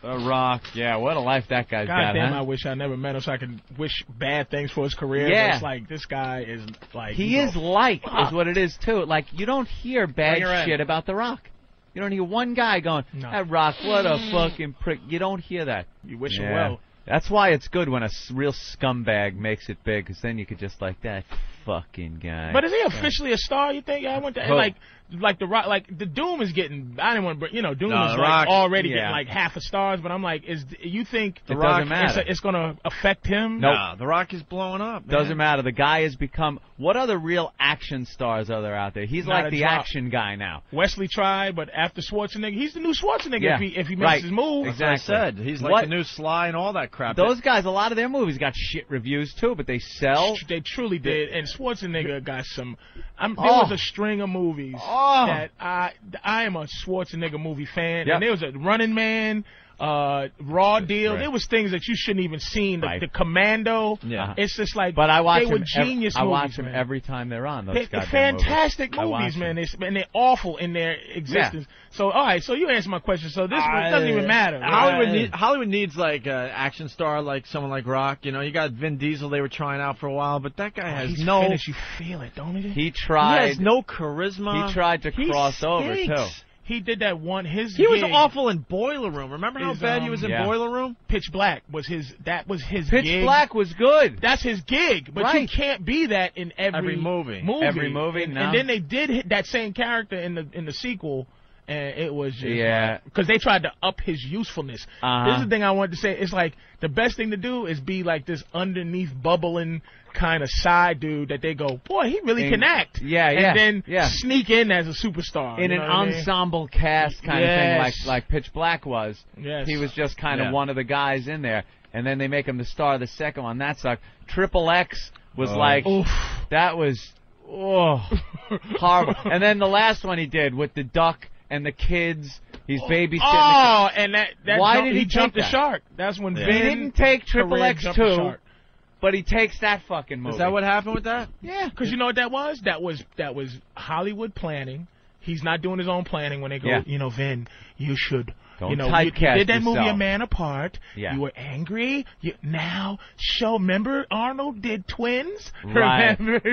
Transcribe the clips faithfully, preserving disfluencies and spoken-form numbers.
The Rock. Yeah, what a life that guy's God got, damn, huh? I wish I never met him so I could wish bad things for his career. Yeah. But it's like, this guy is like... He you is know, like, fuck. is what it is, too. Like, you don't hear bad shit about The Rock. You don't hear one guy going, No. that Rock, what a fucking prick. You don't hear that. You wish yeah. him well. That's why it's good when a s- real scumbag makes it big, because then you could just like, that fucking guy. But is he officially a star, you think? I went to, Who? like, like the Rock, like the Doom is getting. I didn't want to, you know, Doom No, is The like Rock, already yeah. getting like half a stars. But I'm like, is you think The It Rock, doesn't matter. It's, it's going to affect him? Nope. Nah, The Rock is blowing up. Man. Doesn't matter. The guy has become. What other real action stars are there out there? He's Not like a the drop. action guy now. Wesley tried, but after Schwarzenegger, he's the new Schwarzenegger Yeah. if he if he makes Right. his move. That's what I Exactly. said. He's like What- the new Sly and all that crap. Those guys, a lot of their movies got shit reviews too, but they sell. They truly did, and Schwarzenegger got some. I'm, there Oh. was a string of movies Oh. that I I am a Schwarzenegger movie fan, Yep. and there was a Running Man, uh, Raw Deal. Right. There was things that you shouldn't even seen. The, Right. the Commando. Yeah. It's just like, But I watch they were them. ev- genius I movies, watch them man. every time they're on. Those They're, they're goddamn fantastic movies. I watch movies, man. them. They, and they're awful in their existence. So, all right. So you answered my question. So this one doesn't even matter. Hollywood, Uh, need, Hollywood needs like an action star, like someone like Rock. You know, you got Vin Diesel. They were trying out for a while, but that guy has he's no. finished. You feel it, don't you? He He tried. has no charisma. He tried to He cross over stinks. too. He did that one. His He was gig, awful in Boiler Room. Remember how Is, bad he um, was in yeah. Boiler Room? Pitch Black was his. That was his. Pitch gig. Black was good. That's his gig, but you Right. can't be that in every, Every movie. Every movie, And, no. and then they did hit that same character in the in the sequel, and it was just Yeah. because they tried to up his usefulness. Uh-huh. This is the thing I wanted to say. It's like the best thing to do is be like this underneath bubbling kind of side dude that they go, boy, he really In- can act. yeah, and yeah, then yeah. sneak in as a superstar In you an know what I mean? ensemble cast kind of thing, like Yes. like Pitch Black was. Yes. He was just kind of Yeah. one of the guys in there, and then they make him the star of the second one. That sucked. Triple X was Oh. like Oof. that was oh horrible. And then the last one he did with the duck and the kids. He's babysitting. Oh, and that, that Why jump, did he, he jumped take the that? shark. That's when Yeah. the, he Vin didn't take Triple career X jumped the two, shark. but he takes that fucking movie. Is that what happened with that? Yeah. Because you know what that was? That was that was Hollywood planning. He's not doing his own planning when they go, Yeah. you know, Vin, you should. Don't you know, you, typecast you did that movie A yourself. Man Apart. Yeah. You were angry. You now show. Remember Arnold did Twins. Right. Remember?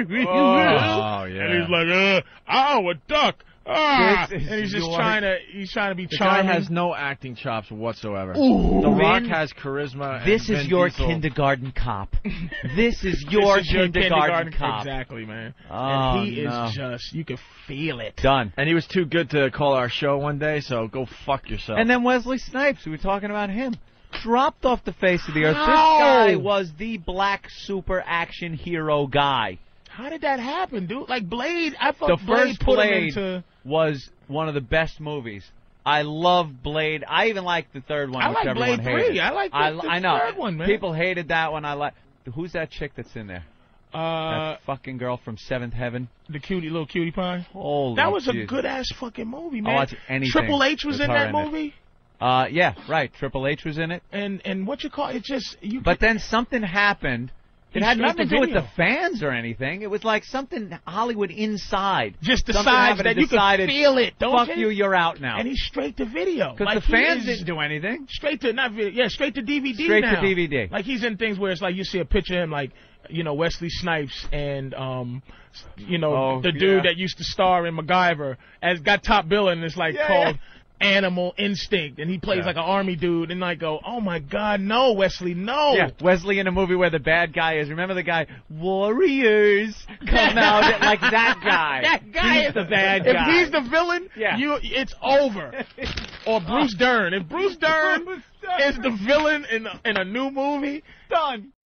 Oh, yeah. And he's like, uh, oh, a duck. Ah, This is and he's just your- trying to he's trying to be The guy charming. has no acting chops whatsoever. Ooh. The Rock Vin- has charisma. This and is Vin your Diesel- kindergarten cop. This is This your, is your kindergarten, cop. Exactly, man. Oh, and he no. is just you can feel it. Done. And he was too good to call our show one day, so go fuck yourself. And then Wesley Snipes, we were talking about him, dropped off the face of the earth. How? This guy was the black super action hero guy. How did that happen, dude? Like Blade, I thought The Blade first put him Blade into. was one of the best movies. I love Blade. I even like the third one, I which like everyone Blade hated. three. I like the- I, the I know. third one, man. People hated that one. I like. Who's that chick that's in there? Uh, that fucking girl from Seventh Heaven. the cutie, little cutie pie. Holy That was a jeez. good ass fucking movie, I'll man. watch anything Triple H was with in her that in it. movie, Uh, yeah, right. Triple H was in it. and and what you call it? Just you. But then something happened. It He had straight nothing to to do with video. the fans or anything. It was like something Hollywood inside. just Something decides happened that and you can decided, feel it, don't Fuck you? you, you're out now. And he's straight to video. Because Like, the he fans is didn't do anything. Straight to not video, yeah, straight to D V D Straight now. to D V D. Like he's in things where it's like you see a picture of him, like you know Wesley Snipes and um, you know Oh, the dude yeah. that used to star in MacGyver as got top billing. And it's like Yeah, called Animal Instinct, and he plays Yeah. like an army dude. And I go, oh my God, no, Wesley, no. Yeah, Wesley in a movie where the bad guy is. Remember the guy? Warriors come out like that guy. That guy he's is the bad if guy. he's the villain, Yeah. you it's over. Or Bruce Dern. If Bruce Dern Bruce Dern. is the villain in a, in a new movie, done.